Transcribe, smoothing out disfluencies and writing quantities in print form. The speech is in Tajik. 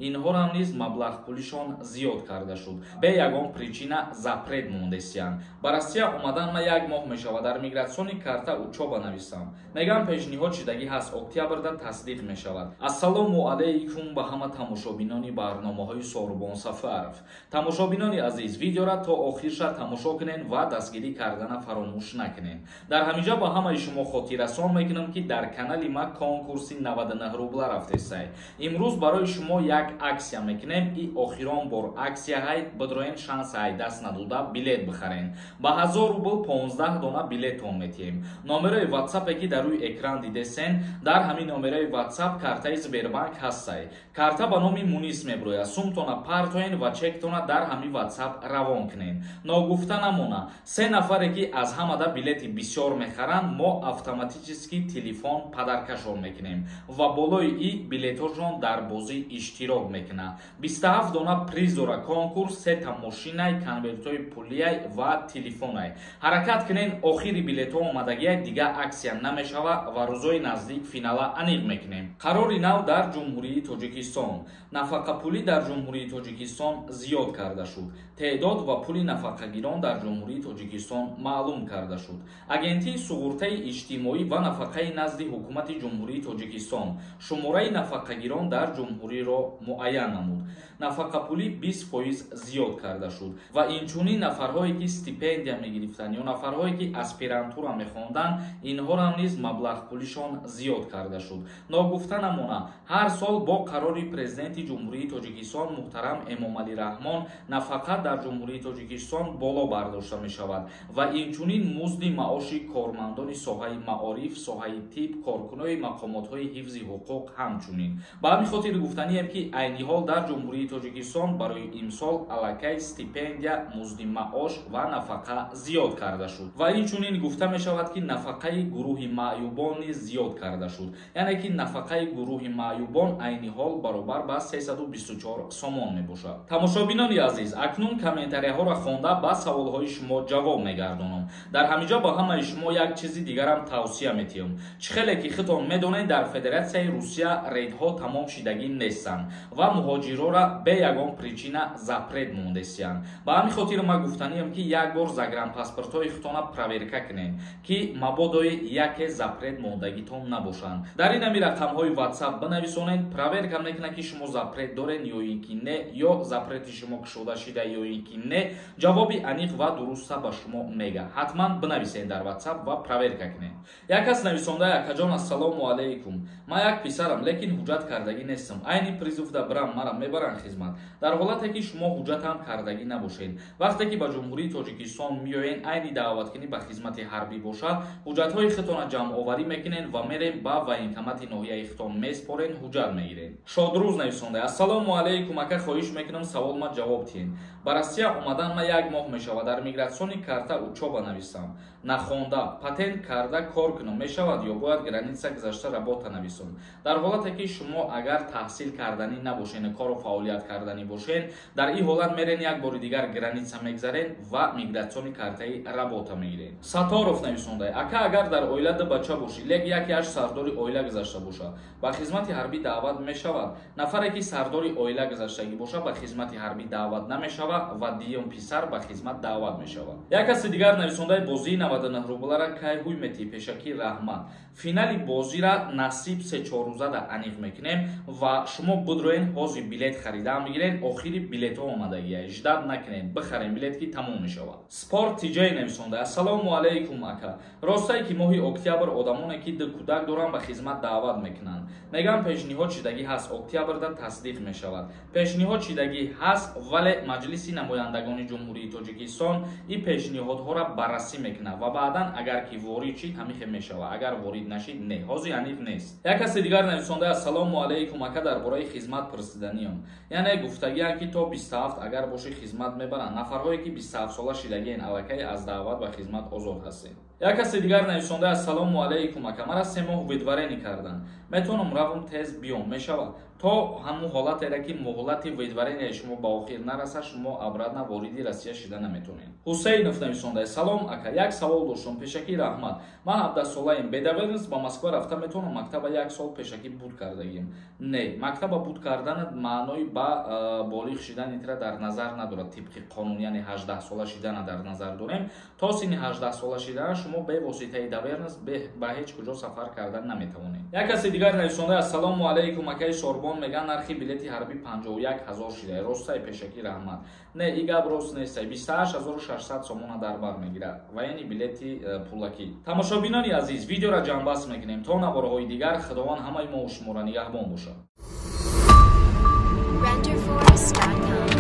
инҳоро низ маблағпулишон зиёд карда шуд. Бе ягон причина запрет мондесиянд. Ба Россия омадан ма 1 моҳ мешавад дар мигратсиони карта учоба нависам. Мегам пешниҳод чидагӣ ҳаст октябрда тасдиқ мешавад. Ассалому алайкум ба ҳама тамошобинони барномаҳои Сорубон Сафаров. Тамошобинони азиз, видеоро то охирша тамошо кунен ва дастгирӣ кардана фаромӯш накунен. Дар ҳамиҷа ба ҳамаи шумо хотиррасон мекунам ки дар канали ма конкурси 99 рубла рафтесай. Имрӯз барои шумо як аксия мекунем. И охирон бор аксияҳай бидроен шансаҳай даст надода билет бихарен. Ба 1000 рубл 15 дона билетон метиҳем. Номерои WhatsApp ки дар рӯи экран дидесен, дар ҳамин номерои WhatsApp картаи Сбербанк ҳастай. Карта ба номи Мунис меброяд. Сумтона партоен ва чектона дар ҳамин WhatsApp равон кунен. Ногуфта намона, 3 нафаре ки аз ҳамада билети бисёр мехаранд, мо автоматически телефон падаркашон мекунем ва болои и билетҳошон дар бозӣ иштирок мекунад. 27 дона приз дора конкурс, 3 та мошинай, конвертои пулияй ва телефонай. Ҳаракат кунен, охири билетҳо омадагияй дига аксия намешава ва рӯзои наздик финала аниқ мекунем. Қарори нав дар Ҷумҳурии Тоҷикистон. Нафақапулӣ дар Ҷумҳурии Тоҷикистон зиёд карда шуд. Теъдод ва пули нафақагирон дар Ҷумҳурии Тоҷикистон маълум карда шуд. Агентии суғуртаи иҷтимоӣ ва нафақаи назди ҳукумати Ҷумҳурии Тоҷикистон шумораи нафақагирон дар ҷумҳуриро муайян намуд. Нафақапулӣ 20% зиёд карда шуд ва инчунин нафарҳое ки стипендия мегирифтанд ё нафарҳое ки аспирантура мехонданд, инҳоро низ маблағпулишон зиёд карда шуд. Ногуфта намона, ҳар сол бо қарори президенти Ҷумҳурии Тоҷикистон муҳтарам Эмомалӣ Раҳмон нафақа дар Ҷумҳурии Тоҷикистон боло бардошта мешавад ва инчунин музди маоши кормандони соҳаи маориф, соҳаи тиб, коркунони мақомотҳои ҳифзи ҳуқуқ ҳамчунин. Ба ҳамин хотир гуфтанием ки айни ҳол дар Ҷумҳурии Тоҷикистон барои имсол аллакай стипендия, музди маош ва нафақа зиёд карда шуд. Ва инчунин гуфта мешавад ки нафақаи гурӯҳи маъюбон низ зиёд карда шуд. Яъне ки нафақаи гурӯҳи маъюбон айни ҳол баробар ба 324 сомон мебошад. Тамошобинони азиз, акнун комментарияҳоро хонда ба саволҳои шумо ҷавоб мегардонам. Дар ҳамиҷа ба ҳамаи шумо як чизи дигарам тавсия метиҳам. Чӣ хеле ки худтон медонед, дар Федератсияи Русия рейдҳо тамом шидагӣ нестанд ва муҳоҷирора бе ягон причина запрет мондесиянд. Ба ҳамин хотир ма гуфтаниям ки як бор загранпаспортҳои худтона проверка кунед ки мабодои яке запрет мондагитон набошанд. Дар ин ҳами рақамҳои WhatsApp бинависонед, проверка мекунад ки шумо запрет доред ё ин ки не, ё запрети шумо кушода шуда ё ин ки не. ҷавоби аниқ ва дуруста ба шумо мега. ҳатман бинависед дар WhatsApp ва проверка кунед. Як кас нависонда: акаҷон, ассалому алайкум. Ма як писарам, лекин ҳуҷҷат кардагӣ нестам. Айни призывда бирам, мара мебаранд хизмат. Дар ҳолате ки шумо ҳуҷҷатам кардагӣ набошед. Вақте ки ба Ҷумҳурии Тоҷикистон миёед, айни даъваткунӣ ба хизмати ҳарбӣ бошад, ҳуҷҷатҳои худтона ҷамъоварӣ мекунед ва мерем ба военкомати ноҳияи худтон меспорен, ҳуҷҷат мегиред. Шодрӯз нависонда: ассалому алайкум ака, хоҳиш мекунам саволма ҷавоб диҳед. Ба Россия омадан ма 1 моҳ мешавад. Дар мигратсиони карта учоба нависам. Нахонда, патент карда кор кунам мешавад ё бояд граница гузашта работа нависам? Дар ҳолате ки шумо агар таҳсил карданӣ набошед, кору фаъолият карданӣ бошед, дар ин ҳолат мерен як бори дигар граница мегзарен ва мигратсиони картаи работа мегиред. Саторов нависонда: ака, агар дар оила ду бача бошӣ, лек яке сардори оила гузашта бошад, ба хизмати ҳарбӣ даъват мешавад? Нафаре ки сардори оила гузаштагӣ бошад, ба хизмати ҳарбӣ даъват намешавад ва диюм писар ба хизмат даъват мешавад. Як каси дигар нависондаи бозии 99 рублара кай ҳуй метӣ пешакӣ раҳмат. Финали бозира насиб 3-4 рӯзада аниқ мекунем ва шумо будроен ҳозир билет харидан бигирен. охири билетҳо омадагияй, ждат накунед, бихарен, билет ки тамом мешавад. Спорт тиҷаи нависонда: ассалому алайкум ака, ростае ки моҳи октябр одамоне ки ду кӯдак доранд ба хизмат даъват мекунанд? Мегам пешниҳод чидагӣ ҳаст, октябрда тасдиқ мешавад. Пешниҳод чидагӣ ҳаст, вале маҷлиси намояндагони Ҷумҳурии Тоҷикистон ин пешниҳодҳоро баррасӣ мекунад ва баъдан агар ки ворид шид ҳамихе мешавад, агар ворид нашид не, ҳозир аниқ нест. Як каси дигар нависонда: ассалому алайкум ака, дар бораи хизмат пурсиданиам. Яъне гуфтагиам ки то 27 агар боши хизмат мебаранд. Нафарҳое ки 27 сола шидагиен, аллакай аз даъват ба хизмат озод ҳастед. Як каси дигар нависонда: ассалому алайкум ака, мара 3 моҳ видваренӣ карданд. Метавонам равм тез биём, мешавад? то ҳамун ҳолатере ки муҳлати видваренияи шумо ба охир нараса, шумо обратно вориди Россия шида наметавонед. Ҳусейнов нависонда: салом ака, як савол доштам. Пешакӣ раҳмат. Ман 17 солаем, бедаварнист, ба Москва рафта метавонам мактаба 1 сол пешакӣ буд кардагим. Не, мактаба буд карданат маънои ба болиғ шидани тира дар назар надорад. Тибқи қонун, яъне 18 сола шидана дар назар дорем. То синни 18 сола шидана шумо бевоситаи даварнист ба ҳеҷ куҷо сафар кардан наметавонед. Як каси дигар нависонда: ассалому алайкум акаи Сорбон, меган нархи билети ҳарбӣ 51 000 шида. Ростай? Пешакӣ раҳмат. Не, и гап рост нест. 28 600 сомона дар бар мегирад. Ва яъни билети пулакӣ. Тамошобинони азиз, видеоро ҷамъбаст мекунем. То навбораҳои дигар, худованд ҳамаи мо шуморо нигаҳбон бошад.